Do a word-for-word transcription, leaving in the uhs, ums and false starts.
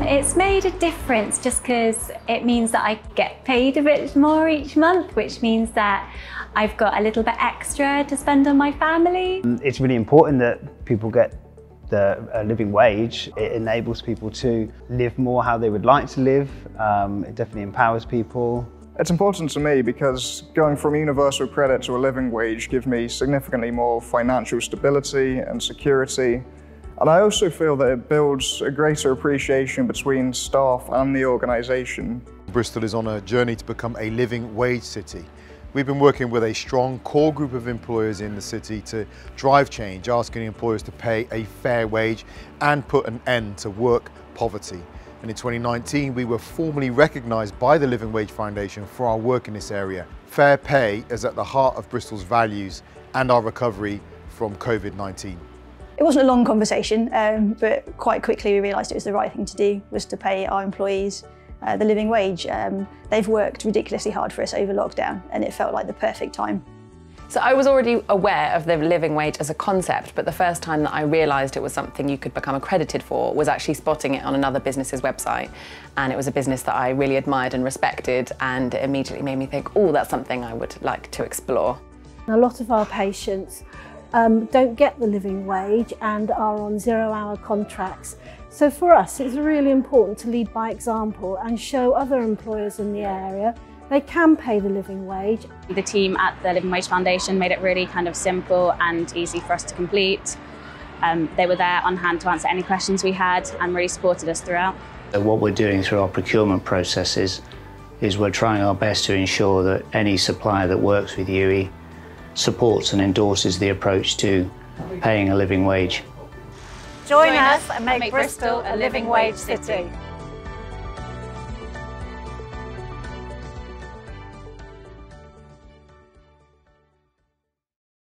It's made a difference just because it means that I get paid a bit more each month, which means that I've got a little bit extra to spend on my family. It's really important that people get the a living wage. It enables people to live more how they would like to live. Um, it definitely empowers people. It's important to me because going from universal credit to a living wage gives me significantly more financial stability and security. And I also feel that it builds a greater appreciation between staff and the organisation. Bristol is on a journey to become a living wage city. We've been working with a strong core group of employers in the city to drive change, asking employers to pay a fair wage and put an end to work poverty. And in twenty nineteen, we were formally recognised by the Living Wage Foundation for our work in this area. Fair pay is at the heart of Bristol's values and our recovery from COVID nineteen. It wasn't a long conversation, um, but quite quickly we realised it was the right thing to do, was to pay our employees uh, the living wage. Um, they've worked ridiculously hard for us over lockdown, and it felt like the perfect time. So I was already aware of the living wage as a concept, but the first time that I realised it was something you could become accredited for was actually spotting it on another business's website. And it was a business that I really admired and respected, and it immediately made me think, oh, that's something I would like to explore. A lot of our patients um, don't get the living wage and are on zero-hour contracts. So for us, it's really important to lead by example and show other employers in the area they can pay the living wage. The team at the Living Wage Foundation made it really kind of simple and easy for us to complete. Um, they were there on hand to answer any questions we had and really supported us throughout. What we're doing through our procurement processes is we're trying our best to ensure that any supplier that works with U E supports and endorses the approach to paying a living wage. Join us and make Bristol a living wage city.